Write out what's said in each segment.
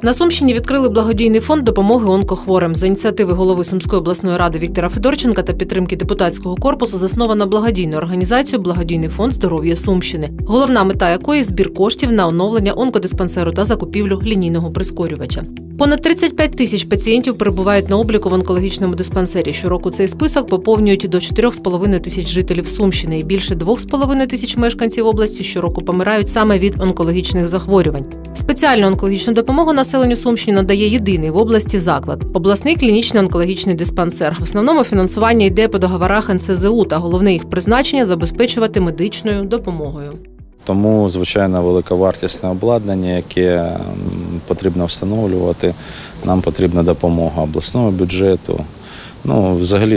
На Сумщині відкрили благодійний фонд допомоги онкохворим. За ініціативи голови Сумської обласної ради Віктора Федорченка та підтримки депутатського корпусу засновано благодійну організацію «Благодійний фонд здоров'я Сумщини», головна мета якої – збір коштів на оновлення онкодиспансеру та закупівлю лінійного прискорювача. Понад 35 тисяч пацієнтів перебувають на обліку в онкологічному диспансері. Щороку цей список поповнюють до 4,5 тисяч жителів Сумщини. І більше 2,5 тисяч мешканців області щороку помирають саме від онкологічних захворювань. Спеціальну онкологічну допомогу населенню Сумщини надає єдиний в області заклад – обласний клінічний онкологічний диспансер. В основному фінансування йде по договорах НСЗУ, та головне їх призначення – забезпечувати медичною допомогою. Тому, звичайно, великовартісне обладнання, яке потрібно встановлювати, нам потрібна допомога обласного бюджету, взагалі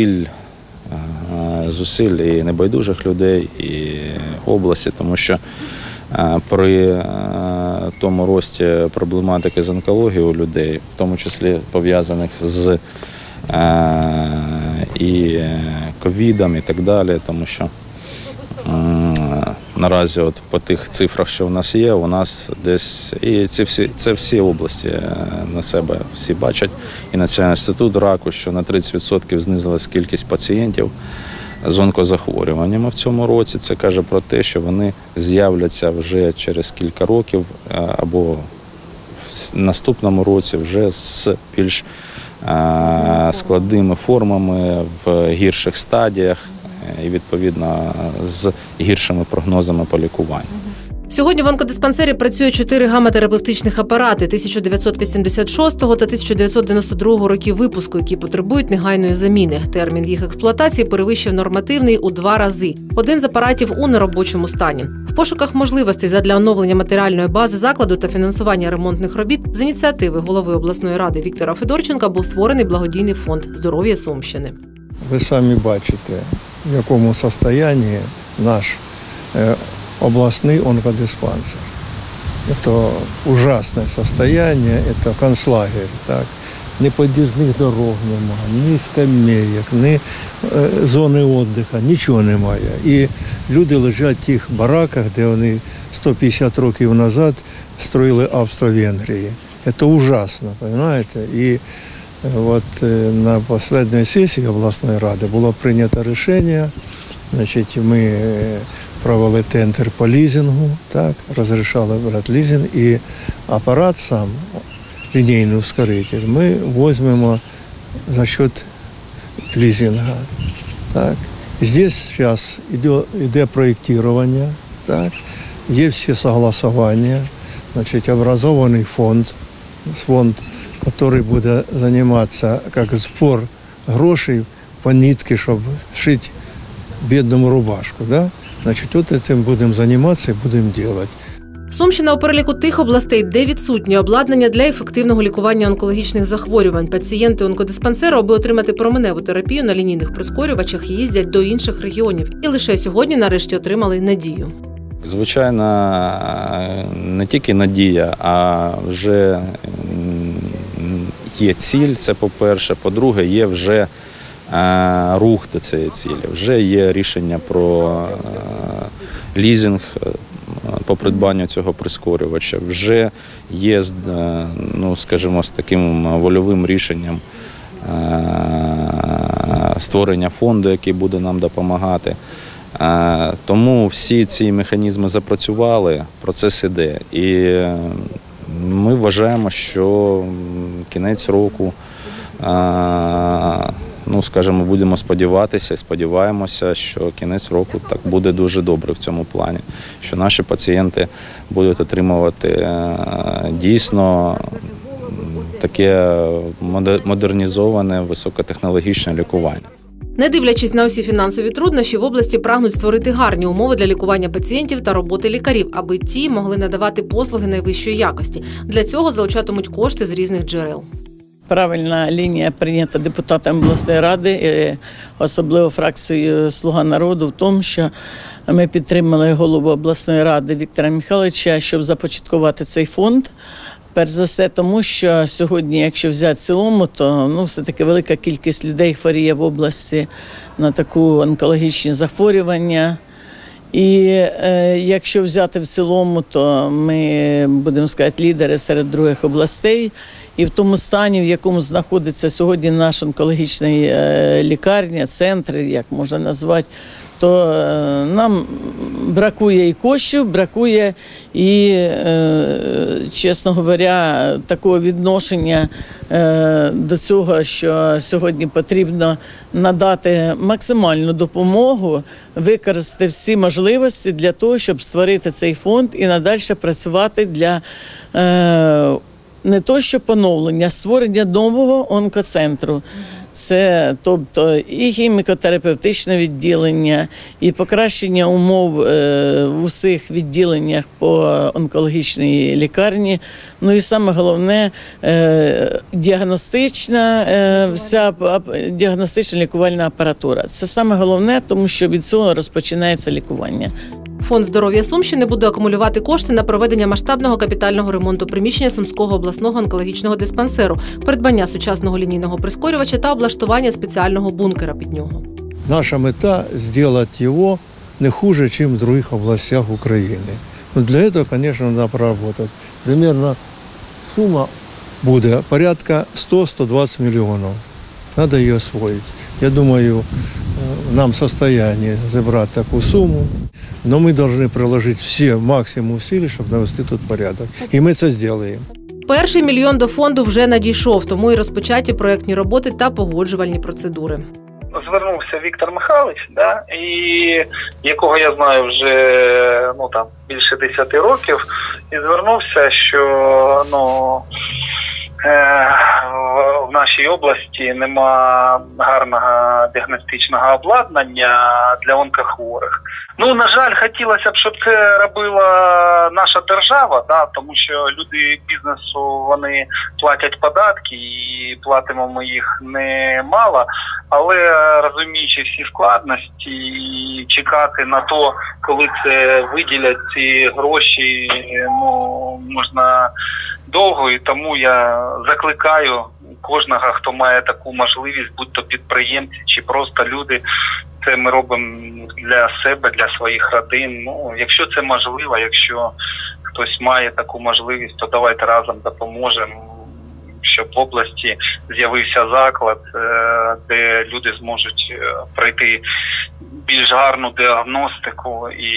зусиль і небайдужих людей, і області, тому що при тому рості проблематики з онкологією у людей, в тому числі пов'язаних з і ковідом і так далі, тому що наразі по тих цифрах, що в нас є, у нас десь, і це всі області на себе всі бачать, і Національний інститут раку, що на 30% знизилась кількість пацієнтів з онкозахворюваннями в цьому році. Це каже про те, що вони з'являться вже через кілька років або в наступному році вже з більш складними формами в гірших стадіях і, відповідно, з гіршими прогнозами по лікуванню. Сьогодні в онкодиспансері працює 4 гамма-терапевтичних апарати 1986 та 1992 років випуску, які потребують негайної заміни. Термін їх експлуатації перевищив нормативний у 2 рази. Один з апаратів у неробочому стані. В пошуках можливостей задля оновлення матеріальної бази закладу та фінансування ремонтних робіт з ініціативи голови обласної ради Віктора Федорченка був створений благодійний фонд здоров'я Сумщини. Ви самі бачите, в якому стані наш областный онкодиспансер. Это ужасное состояние, это концлагерь. Так? Ні під'їзних дорог немає, ні скамейок, ні зони відпочинку, нічого немає. І люди лежать в тих бараках, де вони 150 років назад строїли Австро-Венгрії. Це ужасно, розумієте? І от на останній сесії обласної ради було прийнято рішення, значить, ми провели тендер по лізингу, так, розрішали брати лізинг, і апарат сам, лінійний ускоритель, ми візьмемо за счет лізинга. Так. Здесь зараз йде проєктування, так, є всі согласування, значить, образований фонд, який буде займатися як збір грошей по нитки, щоб шити бідному рубашку, да? Значить, от цим будемо займатися і будемо робити. Сумщина у переліку тих областей, де відсутнє обладнання для ефективного лікування онкологічних захворювань. Пацієнти онкодиспансеру, аби отримати променеву терапію на лінійних прискорювачах, їздять до інших регіонів. І лише сьогодні нарешті отримали надію. Звичайно, не тільки надія, а вже є ціль, це по-перше. По-друге, є вже рух до цієї цілі. Вже є рішення про лізинг по придбанню цього прискорювача. Вже є, скажімо, з таким вольовим рішенням створення фонду, який буде нам допомагати. Тому всі ці механізми запрацювали, процес іде. І ми вважаємо, що кінець року, скажімо, будемо сподіватися і сподіваємося, що кінець року так буде дуже добре в цьому плані, що наші пацієнти будуть отримувати дійсно таке модернізоване, високотехнологічне лікування. Не дивлячись на усі фінансові труднощі, в області прагнуть створити гарні умови для лікування пацієнтів та роботи лікарів, аби ті могли надавати послуги найвищої якості. Для цього залучатимуть кошти з різних джерел. Правильна лінія прийнята депутатами обласної ради, особливо фракцією «Слуга народу», в тому, що ми підтримали голову обласної ради Віктора Михайловича, щоб започаткувати цей фонд. Перш за все тому, що сьогодні, якщо взяти в цілому, то все-таки велика кількість людей хворіє в області на таку онкологічні захворювання. І якщо взяти в цілому, то ми, будемо сказати, лідери серед других областей. І в тому стані, в якому знаходиться сьогодні наша онкологічна лікарня, центр, як можна назвати, то нам бракує і коштів, бракує і, чесно говоря, такого відношення до цього, що сьогодні потрібно надати максимальну допомогу, використати всі можливості для того, щоб створити цей фонд і надальше працювати для не то що поновлення, а створення нового онкоцентру. Це, тобто, і хіміко-терапевтичне відділення, і покращення умов в усіх відділеннях по онкологічній лікарні. Ну і саме головне, вся діагностична лікувальна апаратура. Це саме головне, тому що від цього розпочинається лікування. Фонд здоров'я Сумщини буде акумулювати кошти на проведення масштабного капітального ремонту приміщення Сумського обласного онкологічного диспансеру, придбання сучасного лінійного прискорювача та облаштування спеціального бункера під нього. Наша мета – зробити його не хуже, ніж в інших областях України. Но для цього, звісно, треба проработати. Примерно сума буде порядка 100-120 мільйонів. Треба її освоїти. Я думаю, нам в стані зібрати таку суму. Но ми повинні приложити всі максимум зусиль, щоб навести тут порядок. І ми це зробимо. Перший мільйон до фонду вже надійшов, тому і розпочаті проєктні роботи та погоджувальні процедури. Звернувся Віктор Михайлович, якого я знаю вже більше 10 років, і звернувся, що в нашій області нема гарного діагностичного обладнання для онкохворих. На жаль, хотілося б, щоб це робила наша держава, тому що люди бізнесу, вони платять податки і платимо ми їх немало, але розуміючи всі складності і чекати на то, коли це виділять ці гроші, можна довго, і тому я закликаю кожного, хто має таку можливість, будь то підприємці чи просто люди, це ми робимо для себе, для своїх родин. Якщо це можливо, якщо хтось має таку можливість, то давайте разом допоможемо, щоб в області з'явився заклад, де люди зможуть пройти більш гарну діагностику і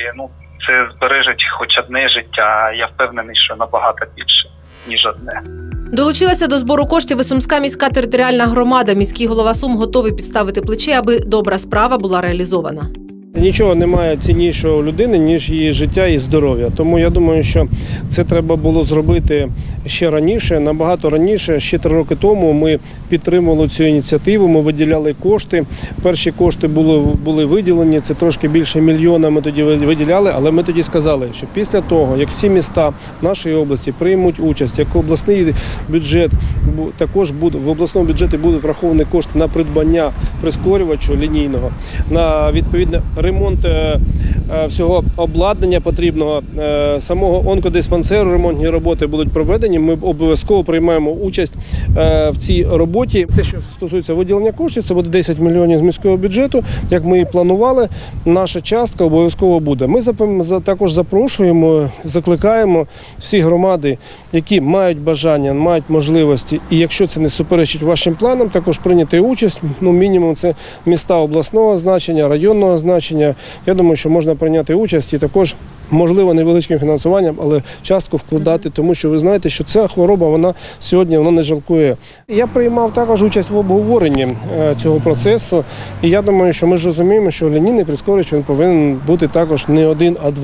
це збережить хоч одне життя. Я впевнений, що набагато більше, ніж одне. Долучилася до збору коштів і Сумська міська територіальна громада. Міський голова Сум готовий підставити плече, аби добра справа була реалізована. Нічого немає ціннішого у людини, ніж її життя і здоров'я. Тому я думаю, що це треба було зробити ще раніше, набагато раніше. Ще 3 роки тому ми підтримували цю ініціативу, ми виділяли кошти. Перші кошти були виділені, це трошки більше мільйона ми тоді виділяли, але ми тоді сказали, що після того, як всі міста нашої області приймуть участь, як обласний бюджет, також в обласному бюджеті будуть враховані кошти на придбання прискорювача лінійного, на відповідне ремонт всього обладнання потрібного, самого онкодиспансеру, ремонтні роботи будуть проведені. Ми обов'язково приймаємо участь в цій роботі. Те, що стосується виділення коштів, це буде 10 мільйонів з міського бюджету. Як ми і планували, наша частка обов'язково буде. Ми також запрошуємо, закликаємо всі громади, які мають бажання, мають можливості, і якщо це не суперечить вашим планам, також прийняти участь. Мінімум це міста обласного значення, районного значення. Я думаю, що можна прийняти участь і також, можливо, невеличким фінансуванням, але частку вкладати, тому що ви знаєте, що ця хвороба, вона сьогодні не жалкує. Я приймав також участь в обговоренні цього процесу, і я думаю, що ми ж розуміємо, що лінійний прискорювач він повинен бути також не 1, а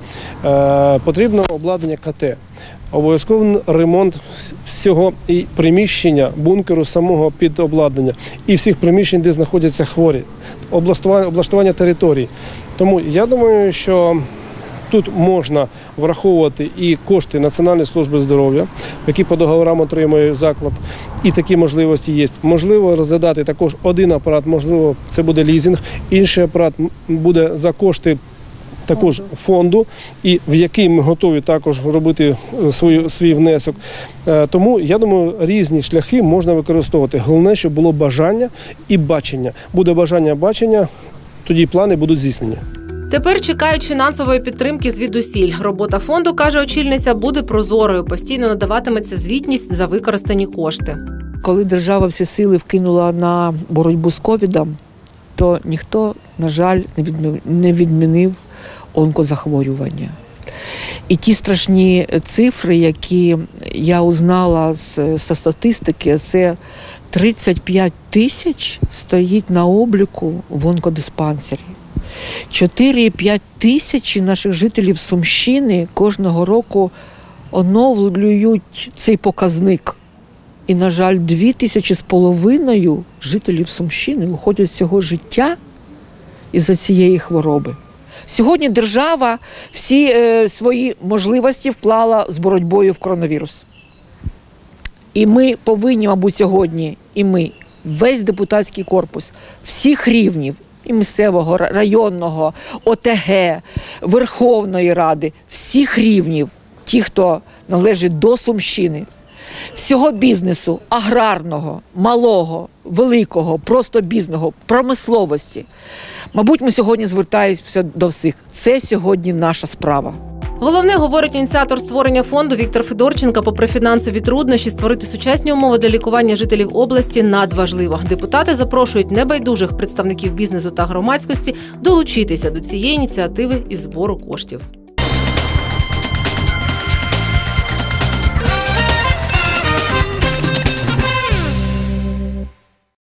2. Потрібно обладнання КТ. Обов'язковий ремонт всього і приміщення, бункеру самого під обладнання і всіх приміщень, де знаходяться хворі, облаштування територій. Тому я думаю, що тут можна враховувати і кошти Національної служби здоров'я, які по договорам отримує заклад, і такі можливості є. Можливо розглядати також один апарат, можливо, це буде лізинг, інший апарат буде за кошти також фонду, і в який ми готові також робити свій внесок. Тому, я думаю, різні шляхи можна використовувати. Головне, щоб було бажання і бачення. Буде бажання, тоді плани будуть здійснені. Тепер чекають фінансової підтримки звідусіль. Робота фонду, каже очільниця, буде прозорою. Постійно надаватиметься звітність за використані кошти. Коли держава всі сили вкинула на боротьбу з ковідом, то ніхто, на жаль, не відмінив онкозахворювання. І ті страшні цифри, які я узнала з статистики, це 35 тисяч стоїть на обліку в онкодиспансері. 4-5 тисячі наших жителів Сумщини кожного року оновлюють цей показник. І, на жаль, 2500 жителів Сумщини уходять з цього життя із-за цієї хвороби. Сьогодні держава всі свої можливості вклала з боротьбою в коронавірус. І ми повинні, мабуть, сьогодні, і ми, весь депутатський корпус, всіх рівнів, і місцевого, районного, ОТГ, Верховної Ради, всіх рівнів, ті, хто належить до Сумщини, всього бізнесу, аграрного, малого, великого, просто бізнесу, промисловості. Мабуть, ми сьогодні звертаємося до всіх. Це сьогодні наша справа. Головне, говорить ініціатор створення фонду Віктор Федорченко, попри фінансові труднощі, створити сучасні умови для лікування жителів області надважливо. Депутати запрошують небайдужих представників бізнесу та громадськості долучитися до цієї ініціативи із збору коштів.